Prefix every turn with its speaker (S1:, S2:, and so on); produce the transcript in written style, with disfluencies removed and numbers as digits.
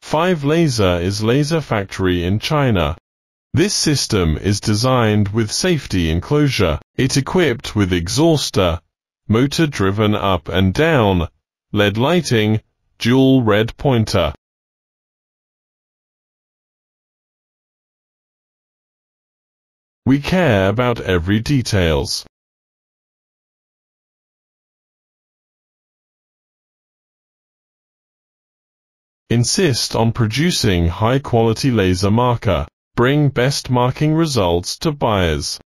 S1: 5 Laser is laser factory in China. This system is designed with safety enclosure. It equipped with exhauster, motor driven up and down, LED lighting, dual red pointer. We care about every details. Insist on producing high-quality laser marker. Bring best marking results to buyers.